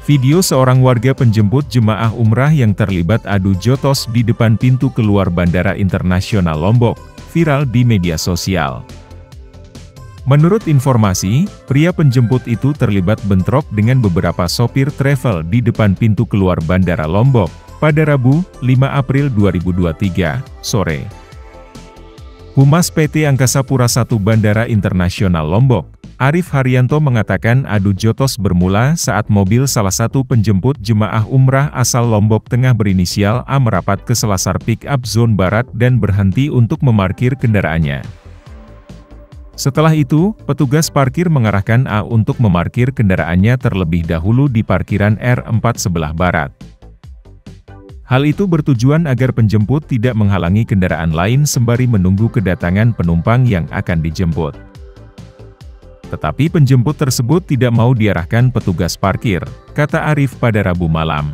Video seorang warga penjemput jemaah umrah yang terlibat adu jotos di depan pintu keluar Bandara Internasional Lombok, viral di media sosial. Menurut informasi, pria penjemput itu terlibat bentrok dengan beberapa sopir travel di depan pintu keluar Bandara Lombok, pada Rabu, 5 April 2023, sore. Humas PT Angkasa Pura I Bandara Internasional Lombok, Arif Haryanto mengatakan adu jotos bermula saat mobil salah satu penjemput jemaah umrah asal Lombok Tengah berinisial A merapat ke selasar pick-up zone barat dan berhenti untuk memarkir kendaraannya. Setelah itu, petugas parkir mengarahkan A untuk memarkir kendaraannya terlebih dahulu di parkiran R4 sebelah barat. Hal itu bertujuan agar penjemput tidak menghalangi kendaraan lain sembari menunggu kedatangan penumpang yang akan dijemput. Tetapi penjemput tersebut tidak mau diarahkan petugas parkir, kata Arif pada Rabu malam.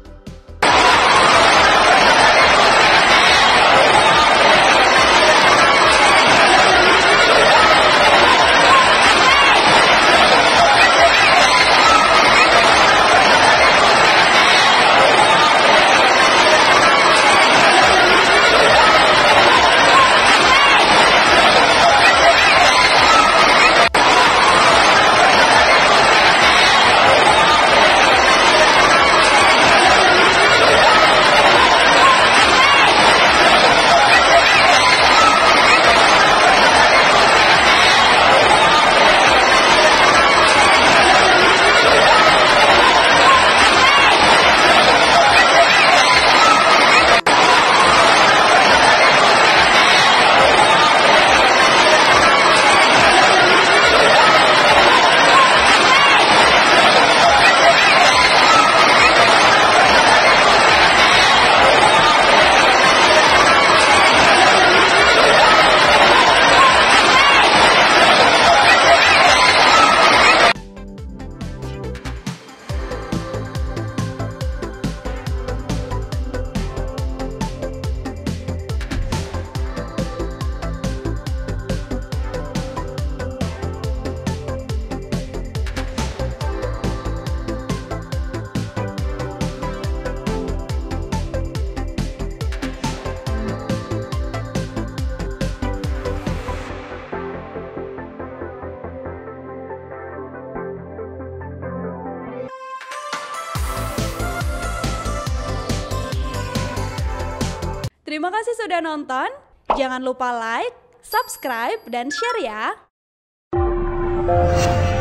Terima kasih sudah nonton, jangan lupa like, subscribe, dan share ya!